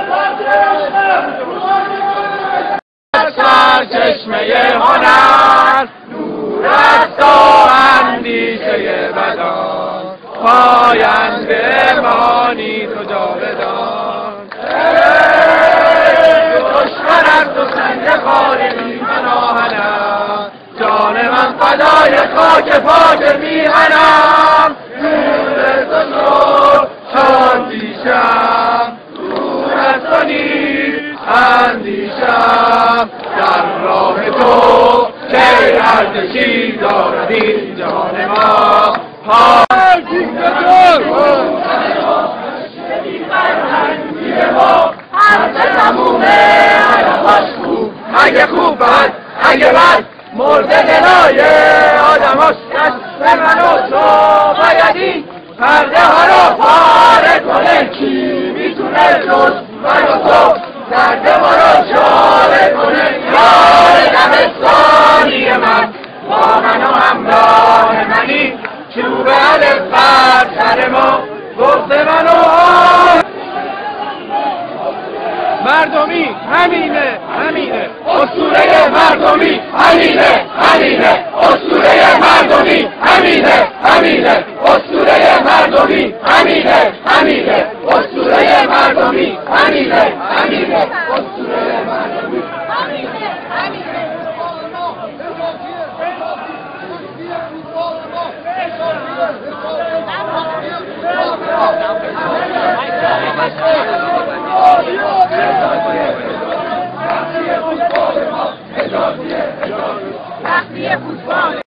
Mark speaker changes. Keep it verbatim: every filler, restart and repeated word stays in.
Speaker 1: سرچشمه هنر نور است و اندیشه بدان پاینده مانی تو جاودان. دشمن از تو سنگ خاره بی پناهنم جان من فدای خاک پاک میهنم. نور تو شد شاندیشم دور از تو نیست اندیشم در راه تو که ارزشی دارد این جان ما. اگه خوب بد اگه بد مرد دلای آدم هاست. دست من و تو باید این پرده ها رو پاره کنه. کی میتونه جز من و تو درد ما رو شاله کنه؟ یار دبستانی من با من و همراه منی چوب الف بر سر ما گفت من و مردمی همینه همینه اسطوره مردمی همینه همینه اسطوره مردمی همینه همینه اسطوره مردمی همینه همینه اسطوره مردمی همینه همینه اسطوره مردمی همینه همینه. وقتی فوتبال